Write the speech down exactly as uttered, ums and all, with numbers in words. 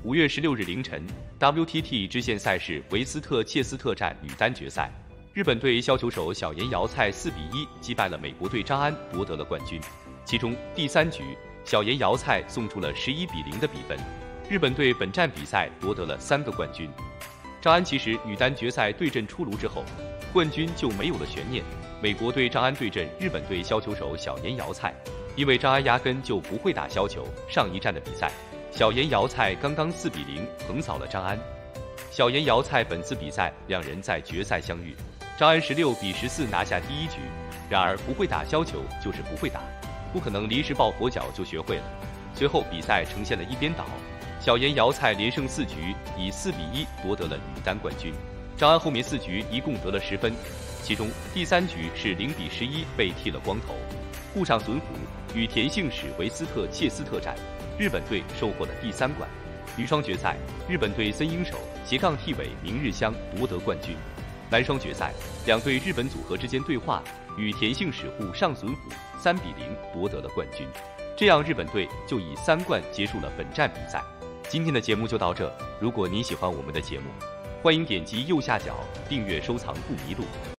五月十六日凌晨 ，W T T 支线赛事维斯特切斯特站女单决赛，日本队削球手小岩遥菜四比一击败了美国队张安，夺得了冠军。其中第三局，小岩遥菜送出了十一比零的比分，日本队本站比赛夺得了三个冠军。张安其实女单决赛对阵出炉之后，冠军就没有了悬念。美国队张安对阵日本队削球手小岩遥菜，因为张安压根就不会打削球，上一站的比赛，小岩遥菜刚刚四比零横扫了张安。小岩遥菜本次比赛两人在决赛相遇，张安十六比十四拿下第一局。然而不会打削球就是不会打，不可能临时抱佛脚就学会了。随后比赛呈现了一边倒，小岩遥菜连胜四局，以四比一夺得了女单冠军。张安后面四局一共得了十分，其中第三局是零比十一被剃了光头。沪上隼虎与田姓史维斯特切斯特战，日本队收获了第三冠。女双决赛，日本队森英手斜杠替尾明日香夺得冠军。男双决赛，两队日本组合之间对话，与田姓史沪上隼虎三比零夺得了冠军。这样日本队就以三冠结束了本站比赛。今天的节目就到这，如果您喜欢我们的节目，欢迎点击右下角订阅收藏不迷路。